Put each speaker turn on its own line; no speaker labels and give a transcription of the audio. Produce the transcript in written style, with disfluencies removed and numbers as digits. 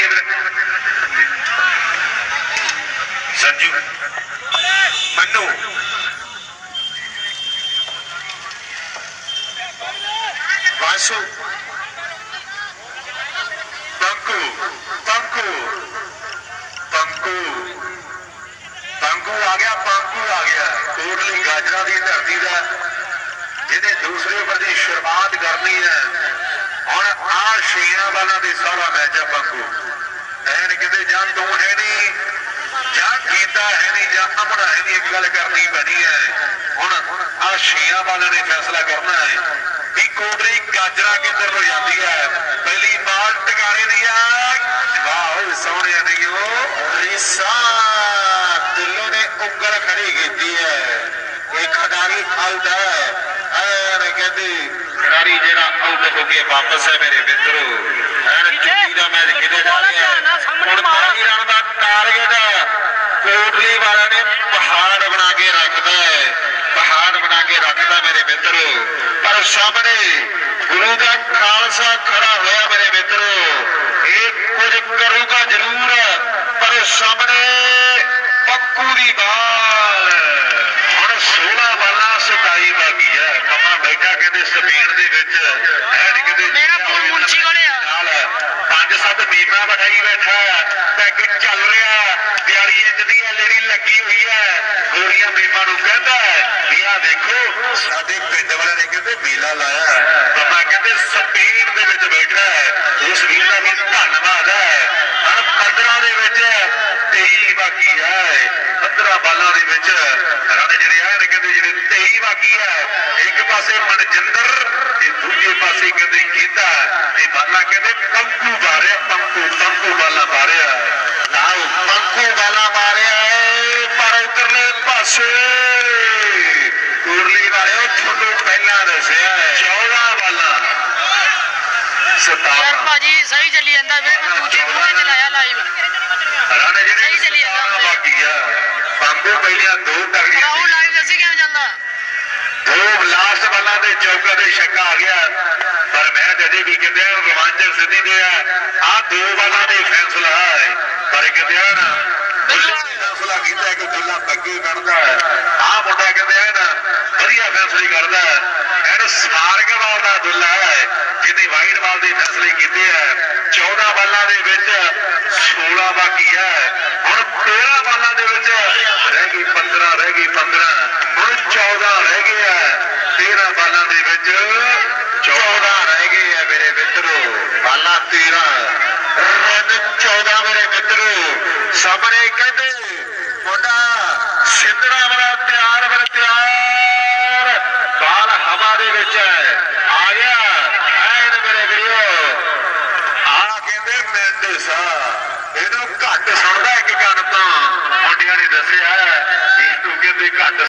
संजू मन्नू वासु पंकु पंकु पंकु पंकु आ गया कोटली गाजरा की धरती का जिन्हें दूसरे ओवर की शुरुआत करनी है हुण आ छेयां बालां दे सारा मैच है पंकु ऐन किते जां तू है नहीं जां गीता है नहीं जां अमना है नहीं एक गल करनी पैनी है हुण आ छेयां बालां ने फैसला करना है कि कोटली गाजरा किधर हो जाती है पहली बाल टकाने दी वाह सोहणे नहीं रीसा दिलों ने उंगल खड़ी की है एक खिडारी आउट है कहते खिडारी जरा आउट होके वापस है मेरे मित्रों चुट्टी का मैच किते जा रहा है हुण 22 रन का टारगेट कोटली वाला ने पहाड़ बना के रखता है मेरे मित्रों पर सामने गुरु का खालसा खड़ा होया मेरे मित्रों एक कुछ करूगा जरूर पर सामने पक्कू दी बाल हुण 16 बालां 27 बाकी है मम्मा बैठा कहते स्पीड दे विच है नहीं कहते मेरा फोन मुंची वाले नाल 5-7 बीमा बढ़ाई बैठा पैग चल रहा 42 इंच दी एलईडी लगी हुई है गोलियां बीमा नूं कहंदा भी आ देखो साडे पिंड वाले ने कहते मेला लाया मम्मा कहते स्पीड दे विच बैठा उस वीर दा भी धन्नवाद है 15 दे विच 23 बाकी है 15 बालां दे विच रन जिहड़े आ ने कहते जिहड़े 23 बाकी है एक पासे मनजिंदर ते दूजे पासे कहते गीता ते बालां कहते पंकू मारिया पंकू बालां मारिया आओ पंकू बालां मारिया पर उधरले पासे कोटली वाले थोनों पहला दसिया 14 बालां 17
भाजी सही चली जाता वे दूजे बूहे चलाया लाइव
रन जिहड़े
सही चली जाता
बाकी है पंकू पहलियां दो तगड़ियां
राहुल लाइव दसी किवें चलदा
दो लास्ट बालां दे चौका ते छक्का आ गया पर मैं अजे भी कहते रोमांचक स्थिति दे आ दो बालां दे फैसला है पर कहते ना फैसला किया कि दुल्ला बग्गी बनता है आ मुंडा कहते हैं ना वधिया फैसले करता है एन सारंग वाल दा दुल्ला है जिन्हें वाइट बाल के फैसले किए हैं 14 बालां दे विच 16 बाकी है हुण 13 बालां दे विच रह गई 15 हुण 14 रह गए है 13 बालां दे विच 14 रह गए है मेरे मित्रों बालां 13 रन 14 मेरे मित्रों सामने कहते मुंडा सिंधड़ा वाला तैयार बाल हवा दे विच है आ गया ऐन मेरे वीडियो आ कहते मैंडिस इहनूं घट सुणदा एक गन तो मुंडियां ने दसिया इस तू कहते घट